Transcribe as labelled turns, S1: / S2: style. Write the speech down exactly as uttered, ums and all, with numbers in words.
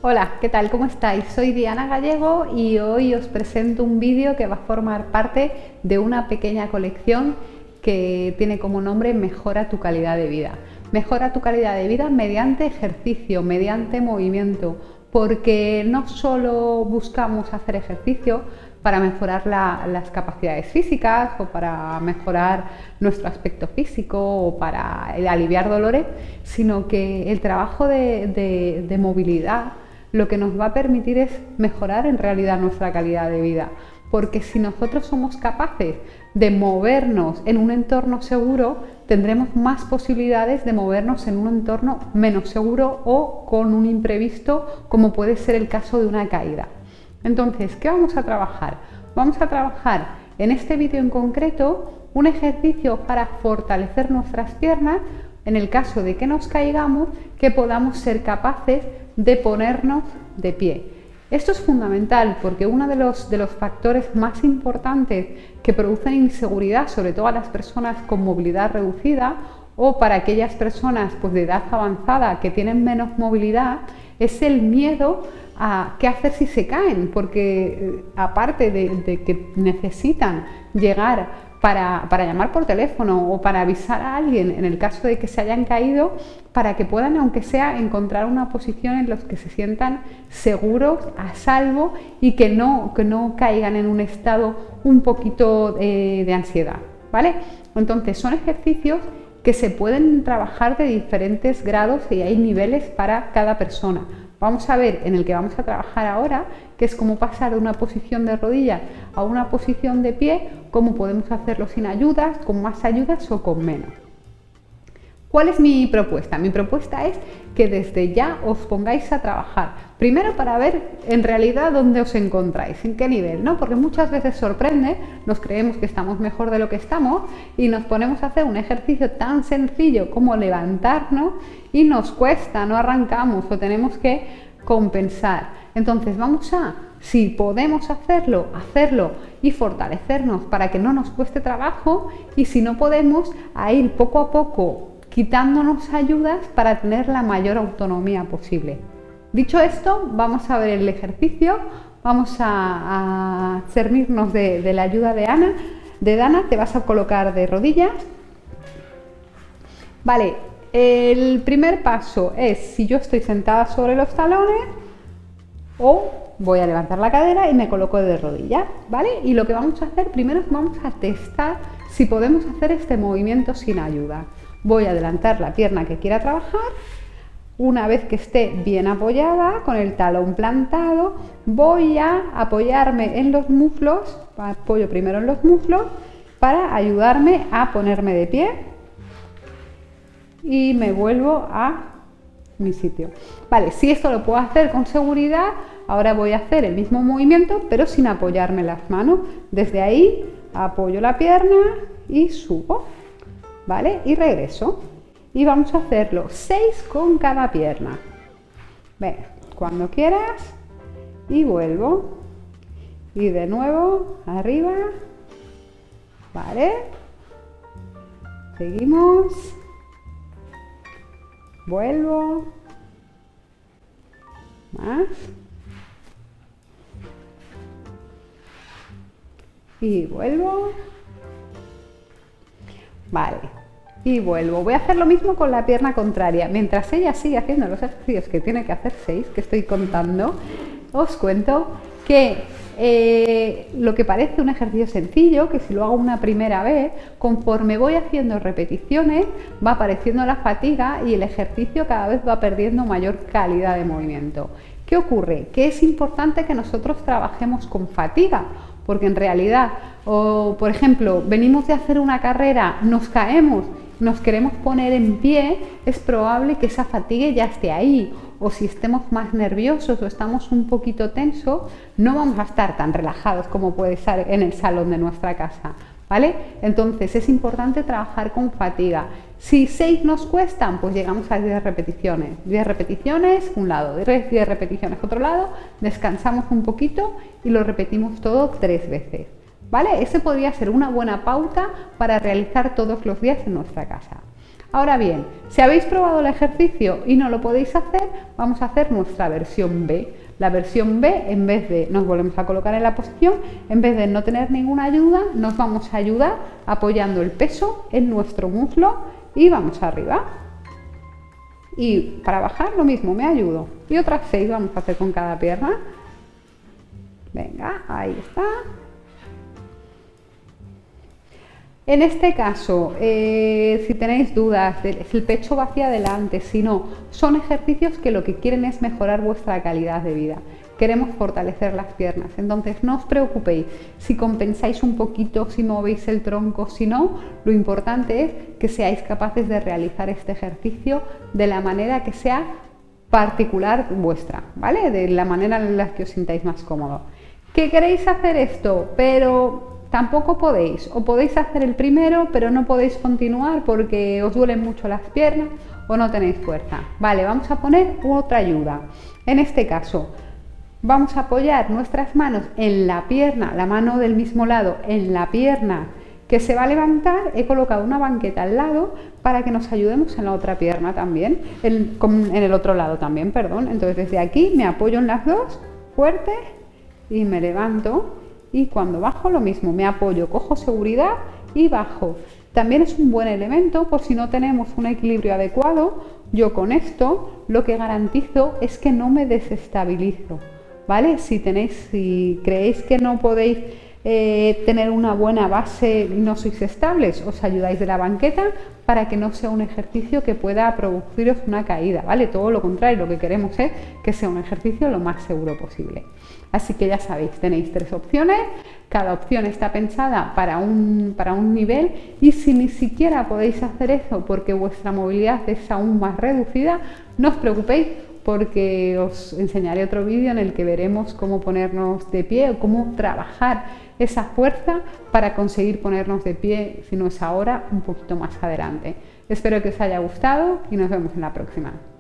S1: Hola, ¿qué tal? ¿Cómo estáis? Soy Diana Gallego y hoy os presento un vídeo que va a formar parte de una pequeña colección que tiene como nombre Mejora tu calidad de vida. Mejora tu calidad de vida mediante ejercicio, mediante movimiento, porque no solo buscamos hacer ejercicio para mejorar la, las capacidades físicas o para mejorar nuestro aspecto físico o para aliviar dolores, sino que el trabajo de, de, de movilidad lo que nos va a permitir es mejorar en realidad nuestra calidad de vida, porque si nosotros somos capaces de movernos en un entorno seguro, tendremos más posibilidades de movernos en un entorno menos seguro o con un imprevisto, como puede ser el caso de una caída. Entonces, ¿qué vamos a trabajar? Vamos a trabajar en este vídeo en concreto un ejercicio para fortalecer nuestras piernas en el caso de que nos caigamos, que podamos ser capaces de ponernos de pie. Esto es fundamental porque uno de los, de los factores más importantes que producen inseguridad, sobre todo a las personas con movilidad reducida o para aquellas personas pues, de edad avanzada que tienen menos movilidad, es el miedo a qué hacer si se caen, porque eh, aparte de, de que necesitan llegar Para, para llamar por teléfono o para avisar a alguien en el caso de que se hayan caído, para que puedan, aunque sea, encontrar una posición en la que se sientan seguros, a salvo y que no, que no caigan en un estado un poquito eh, de ansiedad, ¿vale? Entonces son ejercicios que se pueden trabajar de diferentes grados y hay niveles para cada persona. Vamos a ver en el que vamos a trabajar ahora, que es cómo pasar de una posición de rodillas a una posición de pie, cómo podemos hacerlo sin ayudas, con más ayudas o con menos. ¿Cuál es mi propuesta? Mi propuesta es que desde ya os pongáis a trabajar. Primero para ver en realidad dónde os encontráis, en qué nivel, ¿no? Porque muchas veces sorprende, nos creemos que estamos mejor de lo que estamos y nos ponemos a hacer un ejercicio tan sencillo como levantarnos y nos cuesta, no arrancamos o tenemos que compensar. Entonces vamos a, si podemos hacerlo, hacerlo y fortalecernos para que no nos cueste trabajo, y si no podemos, a ir poco a poco quitándonos ayudas para tener la mayor autonomía posible. Dicho esto, vamos a ver el ejercicio, vamos a, a servirnos de, de la ayuda de Ana, de Dana. Te vas a colocar de rodillas. Vale, el primer paso es si yo estoy sentada sobre los talones o voy a levantar la cadera y me coloco de rodillas, ¿vale? Y lo que vamos a hacer primero es vamos a testar si podemos hacer este movimiento sin ayuda. Voy a adelantar la pierna que quiera trabajar. Una vez que esté bien apoyada, con el talón plantado, voy a apoyarme en los muslos, apoyo primero en los muslos, para ayudarme a ponerme de pie y me vuelvo a mi sitio. Vale, si esto lo puedo hacer con seguridad, ahora voy a hacer el mismo movimiento, pero sin apoyarme las manos. Desde ahí apoyo la pierna y subo. ¿Vale? Y regreso. Y vamos a hacerlo seis con cada pierna. Venga, cuando quieras. Y vuelvo. Y de nuevo, arriba. ¿Vale? Seguimos. Vuelvo. Más. Y vuelvo. Vale, y vuelvo. Voy a hacer lo mismo con la pierna contraria. Mientras ella sigue haciendo los ejercicios que tiene que hacer, seis, que estoy contando, os cuento que eh, lo que parece un ejercicio sencillo, que si lo hago una primera vez, conforme voy haciendo repeticiones, va apareciendo la fatiga y el ejercicio cada vez va perdiendo mayor calidad de movimiento. ¿Qué ocurre? Que es importante que nosotros trabajemos con fatiga, porque en realidad, o por ejemplo, venimos de hacer una carrera, nos caemos, nos queremos poner en pie, es probable que esa fatiga ya esté ahí, o si estemos más nerviosos o estamos un poquito tensos, no vamos a estar tan relajados como puede ser en el salón de nuestra casa, ¿vale? Entonces es importante trabajar con fatiga. Si seis nos cuestan, pues llegamos a diez repeticiones. diez repeticiones, un lado, diez repeticiones, otro lado, descansamos un poquito y lo repetimos todo tres veces, ¿vale? Ese podría ser una buena pauta para realizar todos los días en nuestra casa. Ahora bien, si habéis probado el ejercicio y no lo podéis hacer, vamos a hacer nuestra versión B. La versión B, en vez de nos volvemos a colocar en la posición, en vez de no tener ninguna ayuda, nos vamos a ayudar apoyando el peso en nuestro muslo y vamos arriba. Y para bajar lo mismo, me ayudo. Y otras seis vamos a hacer con cada pierna. Venga, ahí está. En este caso, eh, si tenéis dudas, si el pecho va hacia adelante, si no, son ejercicios que lo que quieren es mejorar vuestra calidad de vida. Queremos fortalecer las piernas, entonces no os preocupéis si compensáis un poquito, si movéis el tronco, si no, lo importante es que seáis capaces de realizar este ejercicio de la manera que sea particular vuestra, ¿vale? De la manera en la que os sintáis más cómodos. ¿Que queréis hacer esto, pero tampoco podéis? O podéis hacer el primero, pero no podéis continuar porque os duelen mucho las piernas o no tenéis fuerza. Vale, vamos a poner otra ayuda. En este caso, vamos a apoyar nuestras manos en la pierna, la mano del mismo lado en la pierna que se va a levantar. He colocado una banqueta al lado para que nos ayudemos en la otra pierna también, en, en el otro lado también, perdón. Entonces desde aquí me apoyo en las dos, fuerte, y me levanto. Y cuando bajo lo mismo, me apoyo, cojo seguridad y bajo. También es un buen elemento por si no tenemos un equilibrio adecuado. Yo con esto lo que garantizo es que no me desestabilizo, ¿vale? Si tenéis, si creéis que no podéis eh, tener una buena base y no sois estables, os ayudáis de la banqueta para que no sea un ejercicio que pueda produciros una caída, ¿vale? Todo lo contrario, lo que queremos es que sea un ejercicio lo más seguro posible. Así que ya sabéis, tenéis tres opciones, cada opción está pensada para un, para un nivel, y si ni siquiera podéis hacer eso porque vuestra movilidad es aún más reducida, no os preocupéis porque os enseñaré otro vídeo en el que veremos cómo ponernos de pie o cómo trabajar esa fuerza para conseguir ponernos de pie, si no es ahora, un poquito más adelante. Espero que os haya gustado y nos vemos en la próxima.